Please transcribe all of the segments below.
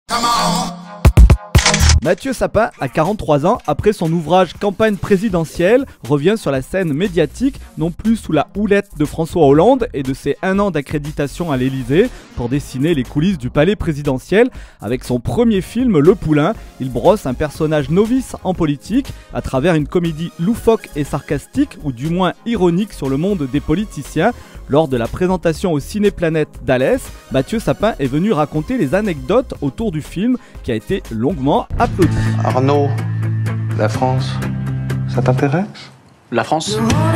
Mathieu Sapin, à 43 ans, après son ouvrage Campagne présidentielle, revient sur la scène médiatique, non plus sous la houlette de François Hollande et de ses 1 an d'accréditation à l'Elysée, pour dessiner les coulisses du palais présidentiel. Avec son premier film, Le Poulain, il brosse un personnage novice en politique, à travers une comédie loufoque et sarcastique, ou du moins ironique sur le monde des politiciens. Lors de la présentation au Cinéplanète d'Alès, Mathieu Sapin est venu raconter les anecdotes autour du film qui a été longuement applaudi. Arnaud, la France, ça t'intéresse? La France?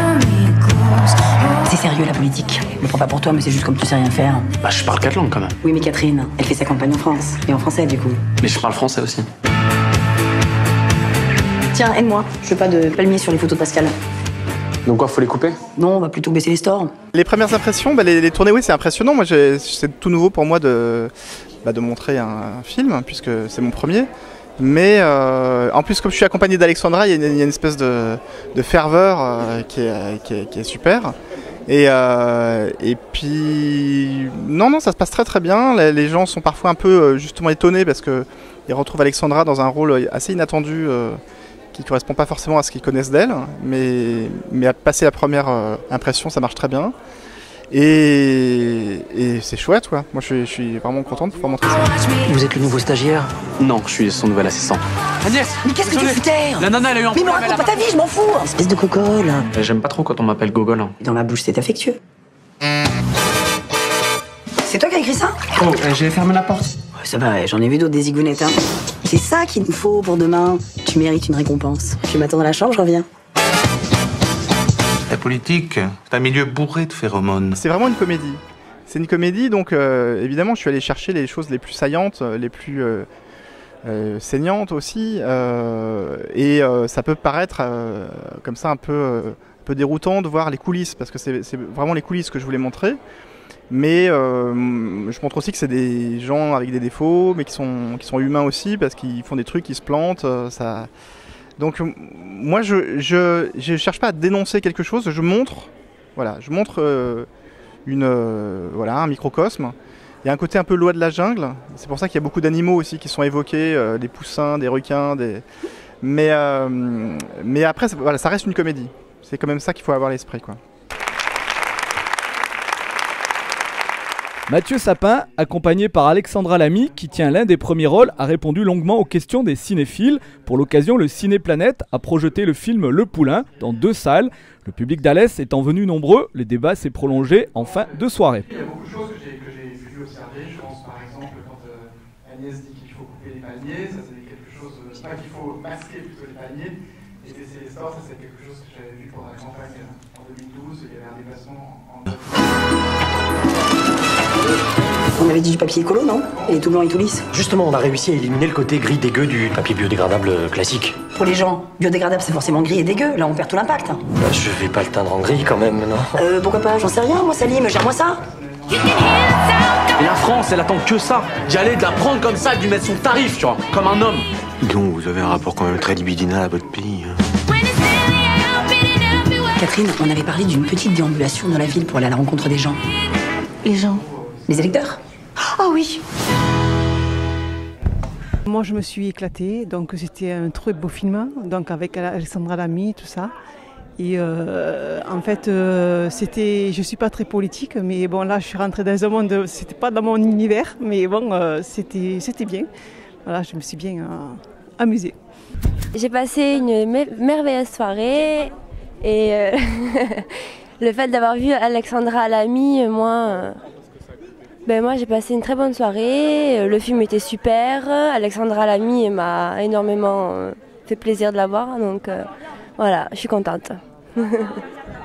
C'est sérieux la politique. Je le prends pas pour toi, mais c'est juste comme tu sais rien faire. Bah je parle 4 langues quand même. Oui, mais Catherine, elle fait sa campagne en France. Et en français du coup. Mais je parle français aussi. Tiens, aide-moi. Je veux pas de palmier sur les photos de Pascal. Donc quoi, faut les couper? Non, on va plutôt baisser les stores. Les premières impressions, les tournées, oui, c'est impressionnant. Moi, c'est tout nouveau pour moi de montrer un film, puisque c'est mon premier. Mais en plus, comme je suis accompagné d'Alexandra, il y a une espèce de ferveur qui est super. Et puis, non, ça se passe très très bien. Les gens sont parfois un peu justement étonnés parce qu'ils retrouvent Alexandra dans un rôle assez inattendu. Qui ne correspond pas forcément à ce qu'ils connaissent d'elle, mais à passer la première impression, ça marche très bien. Et c'est chouette, quoi. Moi, je suis vraiment content de pouvoir montrer ça. Vous êtes le nouveau stagiaire? Non, je suis son nouvel assistant. Agnès! Mais qu'est-ce que tu foutais? La nana, elle a eu un Mais me problème. raconte pas ta vie, je m'en fous! Espèce de cocole! J'aime pas trop quand on m'appelle Gogol. Dans ma bouche, c'est affectueux. C'est toi qui as écrit ça? Oh, j'ai fermé la porte. Ça va, j'en ai vu d'autres des zigounettes, hein. C'est ça qu'il nous faut pour demain. Tu mérites une récompense. Je m'attends dans la chambre, je reviens. La politique, c'est un milieu bourré de phéromones. C'est vraiment une comédie. C'est une comédie, donc évidemment, je suis allé chercher les choses les plus saillantes, les plus saignantes aussi. Et ça peut paraître comme ça un peu déroutant de voir les coulisses, parce que c'est vraiment les coulisses que je voulais montrer. Mais je montre aussi que c'est des gens avec des défauts, mais qui sont humains aussi, parce qu'ils font des trucs qui se plantent. Donc moi, je cherche pas à dénoncer quelque chose, je montre un microcosme. Il y a un côté un peu loi de la jungle. C'est pour ça qu'il y a beaucoup d'animaux aussi qui sont évoqués, des poussins, des requins, mais après, voilà, ça reste une comédie. C'est quand même ça qu'il faut avoir à l'esprit, quoi. Mathieu Sapin, accompagné par Alexandra Lamy, qui tient l'un des premiers rôles, a répondu longuement aux questions des cinéphiles. Pour l'occasion, le Cinéplanète a projeté le film Le Poulain dans 2 salles. Le public d'Alès étant venu nombreux, le débat s'est prolongé en fin de soirée. Il y a beaucoup de choses que j'ai pu observer. Je pense par exemple quand Agnès dit qu'il faut couper les palmiers, ça c'est quelque chose, pas qu'il faut masquer plutôt les palmiers. Et baisser les stores, ça c'est quelque chose que j'avais vu pendant la campagne en 2012. Il y avait un déplacement en... On avait dit du papier écolo, non? Il est tout blanc et tout lisse. Justement, on a réussi à éliminer le côté gris dégueu du papier biodégradable classique. Pour les gens, biodégradable c'est forcément gris et dégueu. Là on perd tout l'impact. Bah, je vais pas le teindre en gris quand même, non? Pourquoi pas? J'en sais rien, moi Salim, gère-moi ça. Et la France, elle attend que ça. D'y aller, de la prendre comme ça, de lui mettre son tarif, tu vois, comme un homme. Donc, vous avez un rapport quand même très libidinal à votre pays. Catherine, on avait parlé d'une petite déambulation dans la ville pour aller à la rencontre des gens. Les gens? Les électeurs? Ah oui! Moi, je me suis éclatée, donc c'était un très beau film, donc avec Alexandra Lamy, tout ça. Et en fait, je suis pas très politique, mais bon, là, je suis rentrée dans un monde, c'était pas dans mon univers, mais bon, c'était bien. Voilà, je me suis bien amusée. J'ai passé une merveilleuse soirée et le fait d'avoir vu Alexandra Lamy, moi j'ai passé une très bonne soirée, le film était super, Alexandra Lamy m'a énormément fait plaisir de la voir, donc voilà, je suis contente.